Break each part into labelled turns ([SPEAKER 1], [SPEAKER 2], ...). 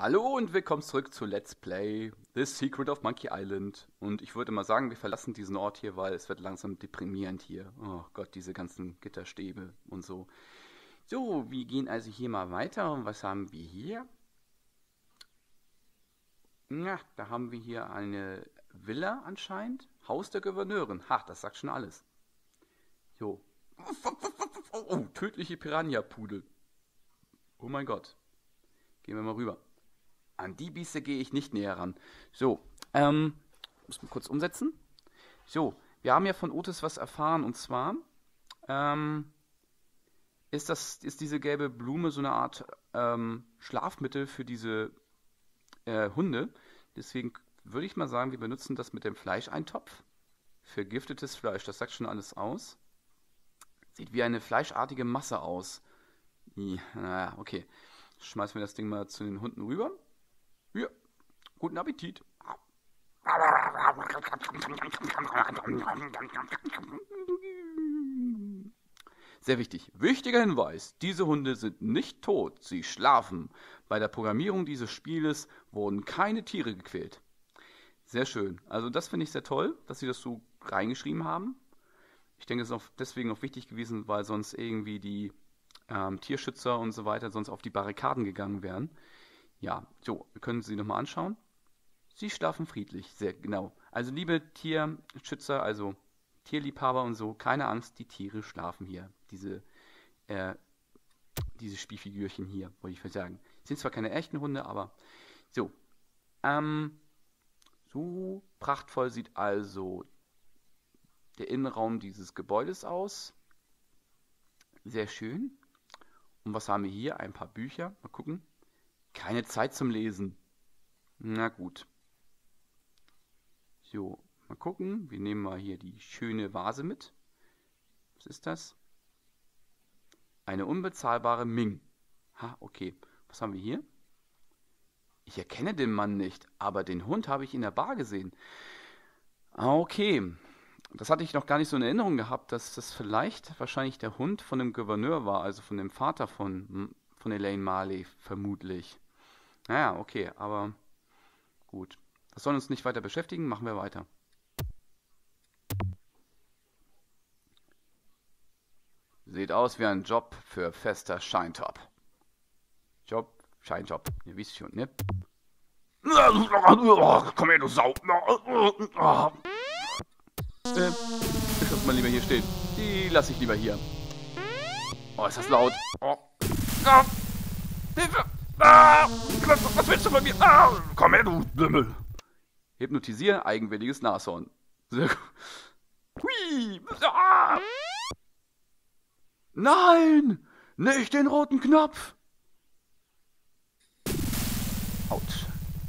[SPEAKER 1] Hallo und willkommen zurück zu Let's Play The Secret of Monkey Island. Und ich würde mal sagen, wir verlassen diesen Ort hier, weil es wird langsam deprimierend hier. Oh Gott, diese ganzen Gitterstäbe und so. So, wir gehen also hier mal weiter. Und was haben wir hier? Na, da haben wir hier eine Villa anscheinend. Haus der Gouverneurin. Ha, das sagt schon alles. Jo. Oh, tödliche Piranha-Pudel. Oh mein Gott. Gehen wir mal rüber. An die Bieste gehe ich nicht näher ran. So, muss mal kurz umsetzen. So, wir haben ja von Otis was erfahren und zwar ist diese gelbe Blume so eine Art Schlafmittel für diese Hunde. Deswegen würde ich mal sagen, wir benutzen das mit dem Fleischeintopf. Vergiftetes Fleisch, das sagt schon alles aus. Sieht wie eine fleischartige Masse aus. Naja, okay. Schmeißen wir das Ding mal zu den Hunden rüber. Ja, guten Appetit. Sehr wichtig. Wichtiger Hinweis. Diese Hunde sind nicht tot. Sie schlafen. Bei der Programmierung dieses Spieles wurden keine Tiere gequält. Sehr schön. Also das finde ich sehr toll, dass sie das so reingeschrieben haben. Ich denke, es ist auch deswegen noch wichtig gewesen, weil sonst irgendwie die Tierschützer und so weiter sonst auf die Barrikaden gegangen wären. Ja, so, wir können sie nochmal anschauen. Sie schlafen friedlich, sehr genau. Also liebe Tierschützer, also Tierliebhaber und so, keine Angst, die Tiere schlafen hier. Äh, diese Spielfigürchen hier, wollte ich mal sagen. Sind zwar keine echten Hunde, aber so. So prachtvoll sieht also der Innenraum dieses Gebäudes aus. Sehr schön. Und was haben wir hier? Ein paar Bücher. Mal gucken. Keine Zeit zum Lesen. Na gut. So, mal gucken. Wir nehmen mal hier die schöne Vase mit. Was ist das? Eine unbezahlbare Ming. Ha, okay. Was haben wir hier? Ich erkenne den Mann nicht, aber den Hund habe ich in der Bar gesehen. Ah, okay. Das hatte ich noch gar nicht so in Erinnerung gehabt, dass das vielleicht wahrscheinlich der Hund von dem Gouverneur war, also von dem Vater von Elaine Marley, vermutlich. Naja, okay, aber gut. Das soll uns nicht weiter beschäftigen, machen wir weiter. Sieht aus wie ein Job für fester Scheintop. Job, Scheinjob. Ihr wisst schon, ne? Komm her, du Sau. Ich lass mal lieber hier stehen. Die lasse ich lieber hier. Oh, ist das laut. Oh. Ah, Hilfe! Ah, was willst du von mir? Ah, komm her, du Bimmel. Hypnotisieren, eigenwilliges Nashorn. Sehr gut. Hui! Ah. Nein! Nicht den roten Knopf! Autsch.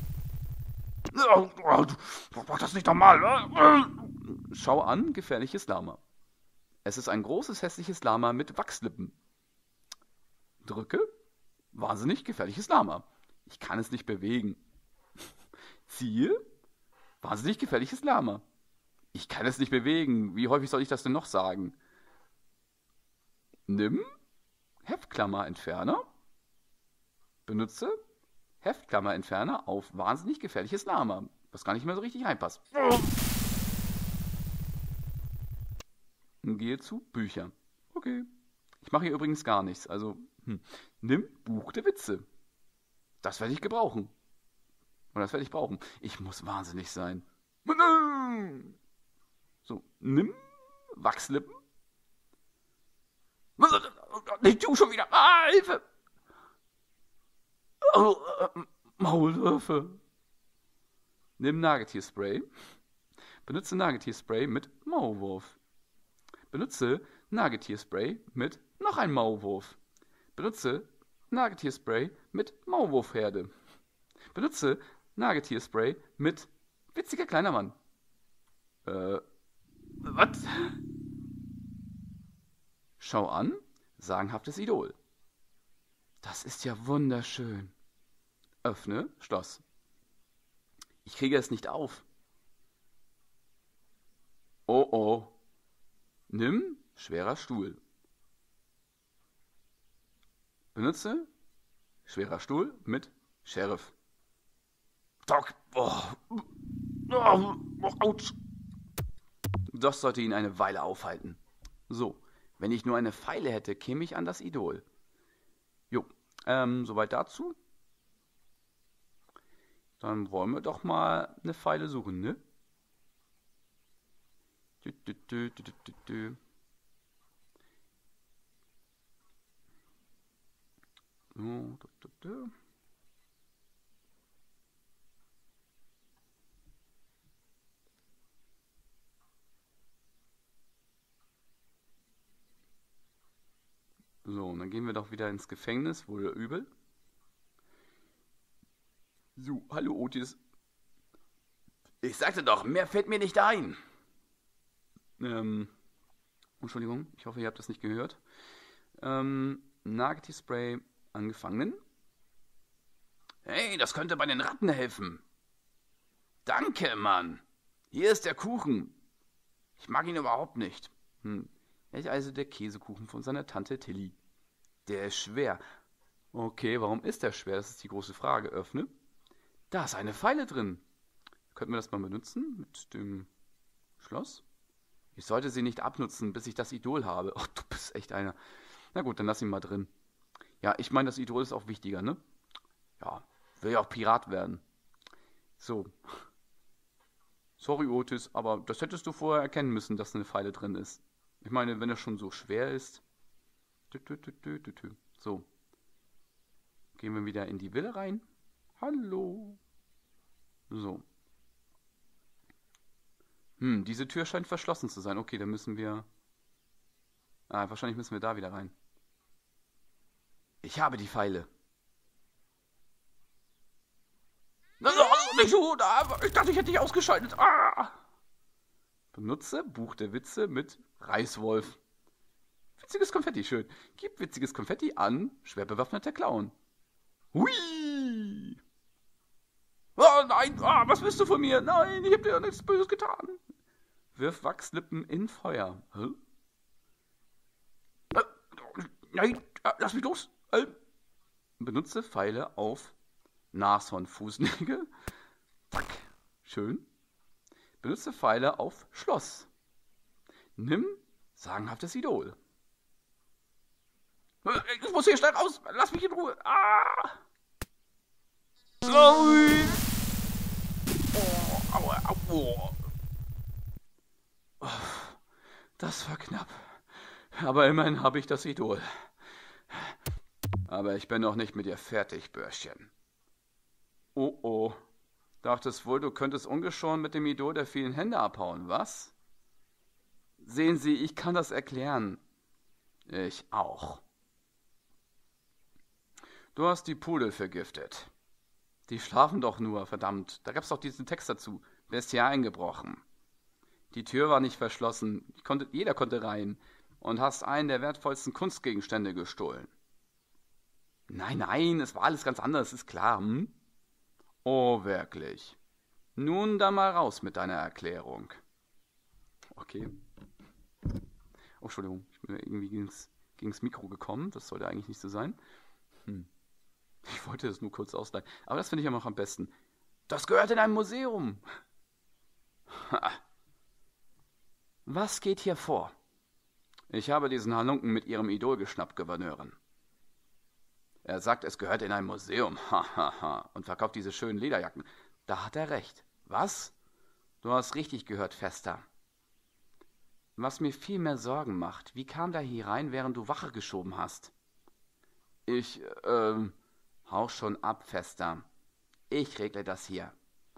[SPEAKER 1] Mach das nicht normal. Schau an, gefährliches Lama. Es ist ein großes, hässliches Lama mit Wachslippen. Drücke. Wahnsinnig gefährliches Lama. Ich kann es nicht bewegen. Ziehe. Wahnsinnig gefährliches Lama. Ich kann es nicht bewegen. Wie häufig soll ich das denn noch sagen? Nimm. Heftklammerentferner. Benutze. Heftklammerentferner auf wahnsinnig gefährliches Lama. Was gar nicht mehr so richtig reinpasst. Und gehe zu Bücher. Okay. Ich mache hier übrigens gar nichts. Also, nimm Buch der Witze. Das werde ich gebrauchen. Oder das werde ich brauchen. Ich muss wahnsinnig sein. So, nimm Wachslippen. Nicht du schon wieder. Ah, Hilfe! Maulwürfe. Nimm Nagetierspray. Benutze Nagetierspray mit Maulwurf. Benutze Nagetierspray mit noch ein Maulwurf. Benutze Nagetierspray mit Maulwurfherde. Benutze Nagetierspray mit witziger kleiner Mann. Was? Schau an, sagenhaftes Idol. Das ist ja wunderschön. Öffne Schloss. Ich kriege es nicht auf. Oh oh. Nimm schwerer Stuhl. Benutze schwerer Stuhl mit Sheriff. Doc. Oh. Oh. Autsch. Das sollte ihn eine Weile aufhalten. So, wenn ich nur eine Feile hätte, käme ich an das Idol. Jo, soweit dazu. Dann wollen wir doch mal eine Feile suchen, ne? Dü, dü, dü, dü, dü, dü, dü. So, dü, dü, dü. So, und dann gehen wir doch wieder ins Gefängnis, wohl oder übel. So, hallo Otis. Ich sagte doch, mehr fällt mir nicht ein. Ähm, Entschuldigung, ich hoffe, ihr habt das nicht gehört. Nagati Spray angefangen. Hey, das könnte bei den Ratten helfen. Danke, Mann. Hier ist der Kuchen. Ich mag ihn überhaupt nicht. Also der Käsekuchen von seiner Tante Tilly. Der ist schwer. Okay, warum ist der schwer? Das ist die große Frage. Öffne. Da ist eine Feile drin. Könnten wir das mal benutzen mit dem Schloss? Ich sollte sie nicht abnutzen, bis ich das Idol habe. Oh, du bist echt einer. Na gut, dann lass ihn mal drin. Ja, ich meine, das Idol ist auch wichtiger, ne? Ja, will ja auch Pirat werden. So. Sorry, Otis, aber das hättest du vorher erkennen müssen, dass eine Feile drin ist. Ich meine, wenn er schon so schwer ist. So. Gehen wir wieder in die Villa rein. Hallo. So. Diese Tür scheint verschlossen zu sein. Okay, dann müssen wir... wahrscheinlich müssen wir da wieder rein. Ich habe die Pfeile. Nicht so, ich dachte, ich hätte dich ausgeschaltet. Benutze Buch der Witze mit Reißwolf. Witziges Konfetti, schön. Gib witziges Konfetti an schwer bewaffneter Clown. Hui! Oh nein, was willst du von mir? Nein, ich habe dir nichts Böses getan. Wirf Wachslippen in Feuer. Hä? Nein, lass mich los. Benutze Pfeile auf Nashornfußnägel. Zack, schön. Benutze Pfeile auf Schloss. Nimm sagenhaftes Idol. Ich muss hier schnell raus. Lass mich in Ruhe. Oh, aua, aua. Das war knapp. Aber immerhin habe ich das Idol. Aber ich bin noch nicht mit dir fertig, Börschchen. Oh oh. Dachtest wohl, du könntest ungeschoren mit dem Idol der vielen Hände abhauen, was? Sehen Sie, ich kann das erklären. Ich auch. Du hast die Pudel vergiftet. Die schlafen doch nur, verdammt. Da gab's doch diesen Text dazu. Wer ist hier eingebrochen? Die Tür war nicht verschlossen. Jeder konnte rein. Und hast einen der wertvollsten Kunstgegenstände gestohlen. Nein, nein, es war alles ganz anders, ist klar, hm? Oh, wirklich. Nun dann mal raus mit deiner Erklärung. Okay. Oh, Entschuldigung, ich bin irgendwie gegens Mikro gekommen. Das sollte eigentlich nicht so sein. Ich wollte das nur kurz ausleihen. Aber das finde ich ja noch am besten. Das gehört in ein Museum. Ha. Was geht hier vor? Ich habe diesen Halunken mit ihrem Idol geschnappt, Gouverneurin. Er sagt, es gehört in ein Museum. Hahaha. Und verkauft diese schönen Lederjacken. Da hat er recht. Was? Du hast richtig gehört, Fester. Was mir viel mehr Sorgen macht, wie kam der hier rein, während du Wache geschoben hast? Hau schon ab, Fester. Ich regle das hier.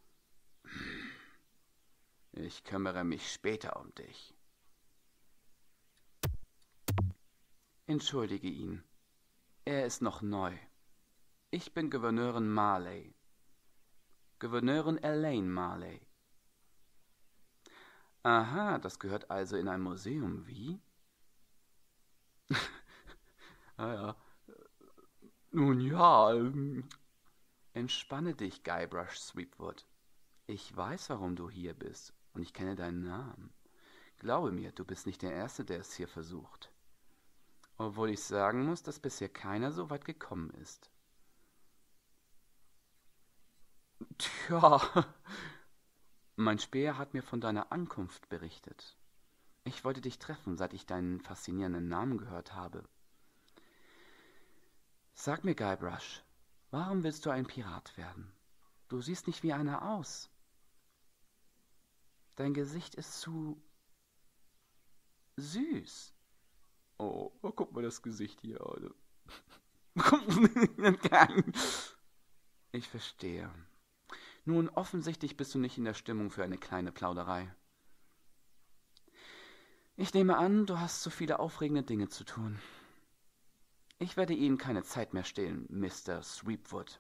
[SPEAKER 1] Ich kümmere mich später um dich. Entschuldige ihn. Er ist noch neu. Ich bin Gouverneurin Marley. Gouverneurin Elaine Marley. Aha, das gehört also in ein Museum, wie? Ja. Nun ja, Entspanne dich, Guybrush Threepwood. Ich weiß, warum du hier bist, und ich kenne deinen Namen. Glaube mir, du bist nicht der Erste, der es hier versucht. Obwohl ich sagen muss, dass bisher keiner so weit gekommen ist. Ja, mein Späher hat mir von deiner Ankunft berichtet. Ich wollte dich treffen, seit ich deinen faszinierenden Namen gehört habe. Sag mir, Guybrush, warum willst du ein Pirat werden? Du siehst nicht wie einer aus. Dein Gesicht ist zu süß. Oh, guck mal das Gesicht hier. Ich verstehe. Nun, offensichtlich bist du nicht in der Stimmung für eine kleine Plauderei. Ich nehme an, du hast so viele aufregende Dinge zu tun. Ich werde Ihnen keine Zeit mehr stehlen, Mr. Threepwood.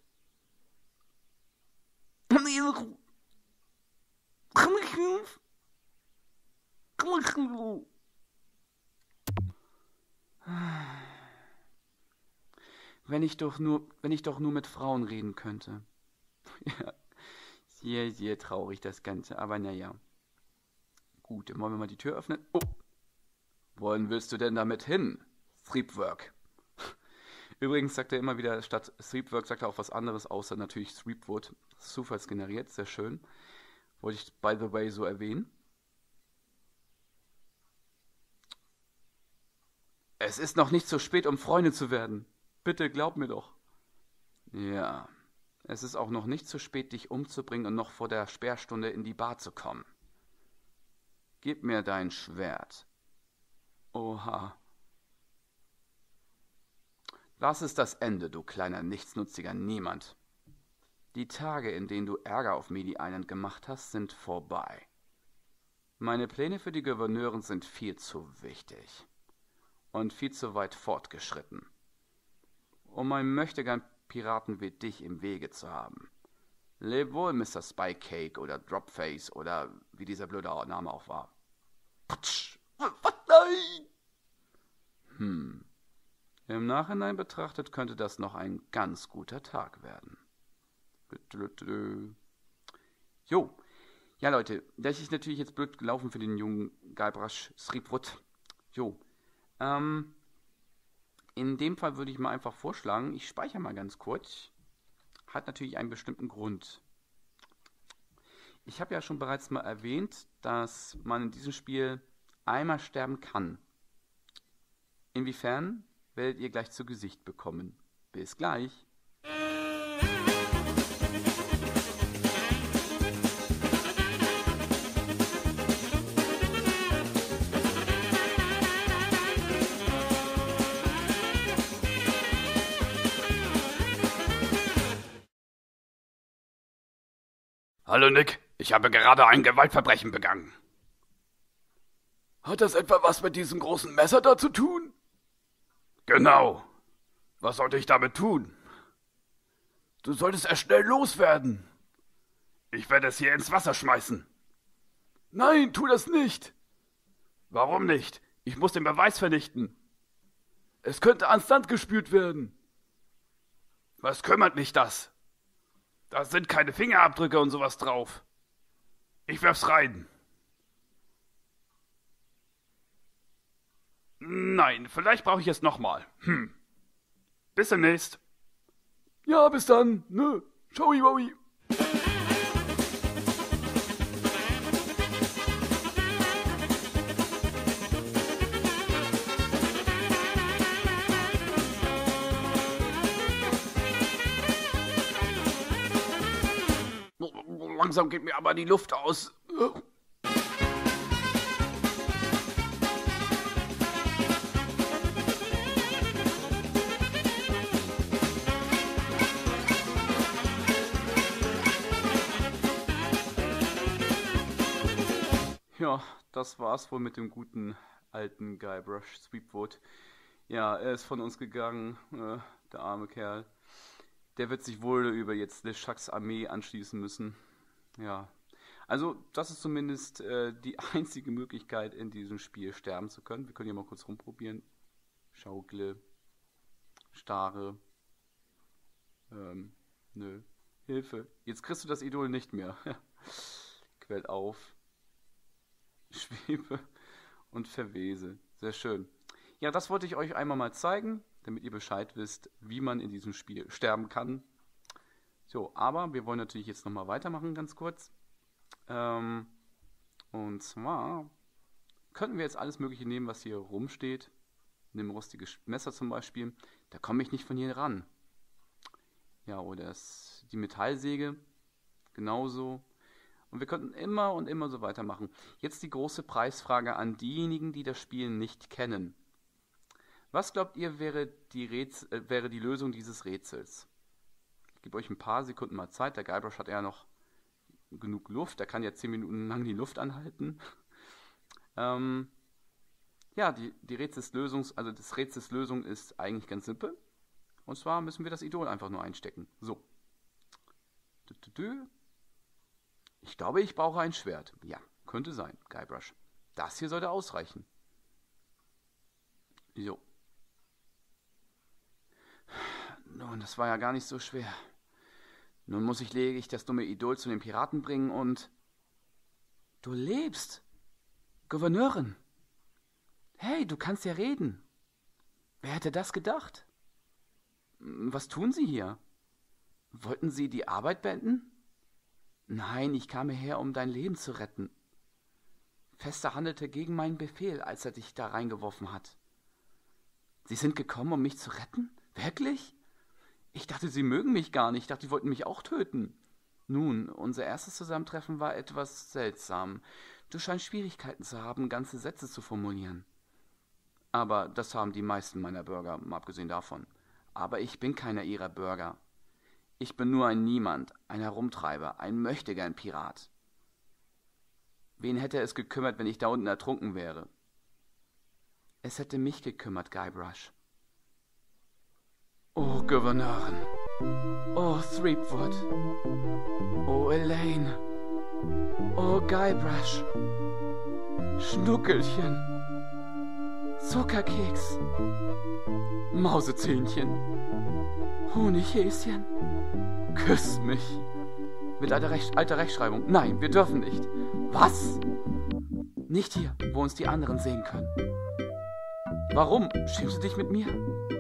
[SPEAKER 1] Wenn ich doch nur mit Frauen reden könnte. Ja, sehr, sehr traurig das Ganze, aber naja. Gut, dann wollen wir mal die Tür öffnen. Oh, wohin willst du denn damit hin? Threepwork. Übrigens sagt er immer wieder, statt Threepwork sagt er auch was anderes, außer natürlich Threepwood. Zufallsgeneriert, sehr schön. Wollte ich, by the way, so erwähnen. Es ist noch nicht so spät, um Freunde zu werden. Bitte glaub mir doch. Ja, es ist auch noch nicht zu spät, dich umzubringen und noch vor der Sperrstunde in die Bar zu kommen. Gib mir dein Schwert. Oha. Das ist das Ende, du kleiner, nichtsnutziger Niemand. Die Tage, in denen du Ärger auf Mealy Island gemacht hast, sind vorbei. Meine Pläne für die Gouverneurin sind viel zu wichtig und viel zu weit fortgeschritten, um einen Möchtegern-Piraten wie dich im Wege zu haben. Leb wohl, Mr. Spycake oder Dropface oder wie dieser blöde Name auch war. Putsch! Was? Nein! Im Nachhinein betrachtet könnte das noch ein ganz guter Tag werden. Jo. Ja, Leute, das ist natürlich jetzt blöd gelaufen für den jungen Guybrush Threepwood. Jo. In dem Fall würde ich mal einfach vorschlagen, ich speichere mal ganz kurz. Hat natürlich einen bestimmten Grund. Ich habe ja schon bereits mal erwähnt, dass man in diesem Spiel einmal sterben kann. Inwiefern, werdet ihr gleich zu Gesicht bekommen. Bis gleich.
[SPEAKER 2] Hallo Nick, ich habe gerade ein Gewaltverbrechen begangen. Hat das etwa was mit diesem großen Messer da zu tun? Genau. Was sollte ich damit tun? Du solltest es schnell loswerden. Ich werde es hier ins Wasser schmeißen. Nein, tu das nicht. Warum nicht? Ich muss den Beweis vernichten. Es könnte ans Land gespült werden. Was kümmert mich das? Da sind keine Fingerabdrücke und sowas drauf. Ich werf's rein. Nein, vielleicht brauche ich es nochmal. Bis demnächst. Ja, bis dann. Ne? Ciao, wowi. Langsam geht mir aber die Luft aus.
[SPEAKER 1] Ja, das war's wohl mit dem guten alten Guybrush Threepwood. Ja, er ist von uns gegangen, der arme Kerl. Der wird sich wohl über jetzt LeChucks Armee anschließen müssen. Ja, also das ist zumindest die einzige Möglichkeit in diesem Spiel sterben zu können. Wir können hier mal kurz rumprobieren. Schaukle, starre, nö, Hilfe. Jetzt kriegst du das Idol nicht mehr. Quell auf, schwebe und verwese. Sehr schön. Ja, das wollte ich euch einmal mal zeigen, damit ihr Bescheid wisst, wie man in diesem Spiel sterben kann. So, aber wir wollen natürlich jetzt nochmal weitermachen, ganz kurz. Und zwar könnten wir jetzt alles Mögliche nehmen, was hier rumsteht. Nehmen rustiges Messer zum Beispiel. Da komme ich nicht von hier ran. Ja, oder die Metallsäge. Genauso. Und wir könnten immer und immer so weitermachen. Jetzt die große Preisfrage an diejenigen, die das Spiel nicht kennen. Was glaubt ihr, wäre die Lösung dieses Rätsels? Ich gebe euch ein paar Sekunden mal Zeit. Der Guybrush hat ja noch genug Luft. Der kann ja 10 Minuten lang die Luft anhalten. Ja, das Rätsels Lösung ist eigentlich ganz simpel. Und zwar müssen wir das Idol einfach nur einstecken. So. Ich glaube, ich brauche ein Schwert. Ja, könnte sein, Guybrush. Das hier sollte ausreichen. So. Nun, das war ja gar nicht so schwer. Nun muss ich lediglich das dumme Idol zu den Piraten bringen und... Du lebst! Gouverneurin! Hey, du kannst ja reden! Wer hätte das gedacht? Was tun Sie hier? Wollten Sie die Arbeit beenden? Nein, ich kam hierher, um dein Leben zu retten. Fester handelte gegen meinen Befehl, als er dich da reingeworfen hat. Sie sind gekommen, um mich zu retten? Wirklich? Ich dachte, Sie mögen mich gar nicht. Ich dachte, Sie wollten mich auch töten. Nun, unser erstes Zusammentreffen war etwas seltsam. Du scheinst Schwierigkeiten zu haben, ganze Sätze zu formulieren. Aber das haben die meisten meiner Bürger, mal abgesehen davon. Aber ich bin keiner ihrer Bürger. Ich bin nur ein Niemand, ein Herumtreiber, ein Möchtegern-Pirat. Wen hätte es gekümmert, wenn ich da unten ertrunken wäre? Es hätte mich gekümmert, Guybrush. Oh, Gouverneurin. Oh, Threepwood. Oh, Elaine. Oh, Guybrush. Schnuckelchen. Zuckerkeks. Mausezähnchen. Honighäschen. Küss mich. Mit alter Rechtschreibung. Nein, wir dürfen nicht. Was? Nicht hier, wo uns die anderen sehen können. Warum? Schämst du dich mit mir?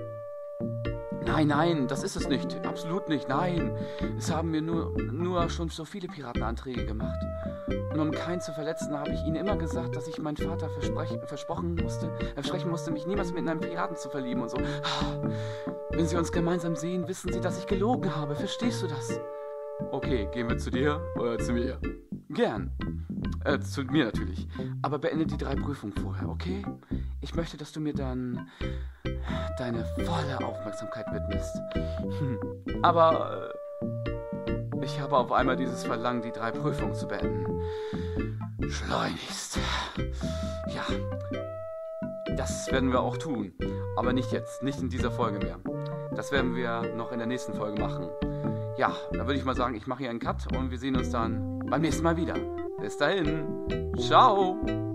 [SPEAKER 1] Nein, das ist es nicht. Absolut nicht, nein. Es haben mir nur schon so viele Piratenanträge gemacht. Und um keinen zu verletzen, habe ich ihnen immer gesagt, dass ich meinen Vater versprechen musste, mich niemals mit einem Piraten zu verlieben und so. Wenn sie uns gemeinsam sehen, wissen sie, dass ich gelogen habe. Verstehst du das? Okay, gehen wir zu dir oder zu mir? Gern. Zu mir natürlich. Aber beende die 3 Prüfungen vorher, okay? Ich möchte, dass du mir dann deine volle Aufmerksamkeit widmest. Aber ich habe auf einmal dieses Verlangen, die 3 Prüfungen zu beenden. Schleunigst. Ja, das werden wir auch tun. Aber nicht jetzt, nicht in dieser Folge mehr. Das werden wir noch in der nächsten Folge machen. Ja, dann würde ich mal sagen, ich mache hier einen Cut und wir sehen uns dann beim nächsten Mal wieder. Bis dahin. Ciao.